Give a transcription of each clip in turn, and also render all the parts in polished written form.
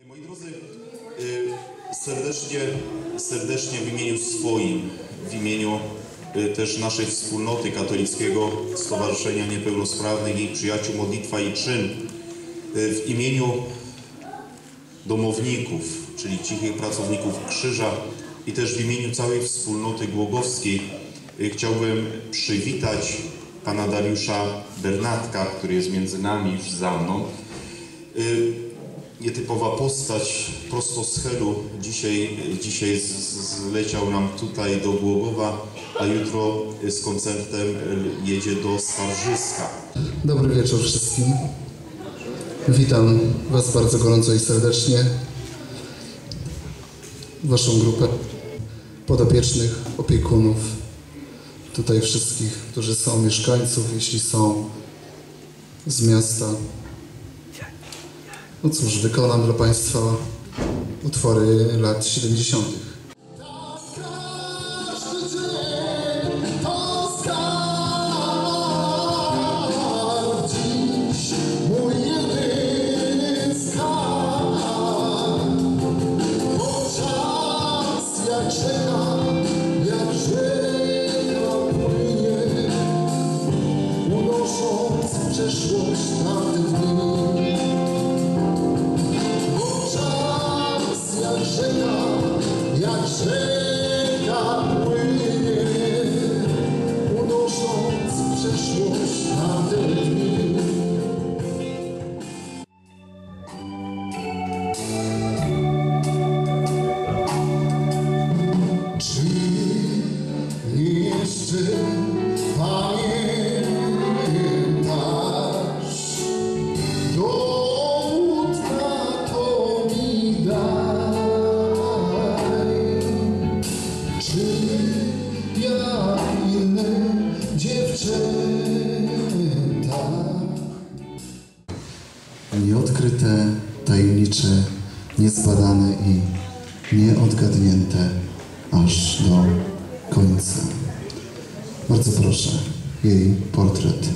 Moi drodzy, serdecznie w imieniu swoim, w imieniu też naszej wspólnoty katolickiego Stowarzyszenia Niepełnosprawnych i Przyjaciół Modlitwa i Czyn, w imieniu domowników, czyli cichych pracowników Krzyża i też w imieniu całej wspólnoty głogowskiej chciałbym przywitać pana Dariusza Bernatka, który jest między nami już za mną. Nietypowa postać, prosto z Helu. Dzisiaj zleciał nam tutaj do Głogowa, a jutro z koncertem jedzie do Skarżyska. Dobry wieczór wszystkim. Witam Was bardzo gorąco i serdecznie. Waszą grupę podopiecznych, opiekunów, tutaj wszystkich, którzy są mieszkańców, jeśli są z miasta. No cóż, wykonam dla Państwa utwory lat 70. Nieodkryte, tajemnicze, niezbadane i nieodgadnięte aż do końca. Bardzo proszę, jej portret.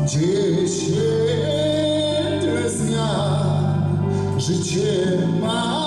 Życie ma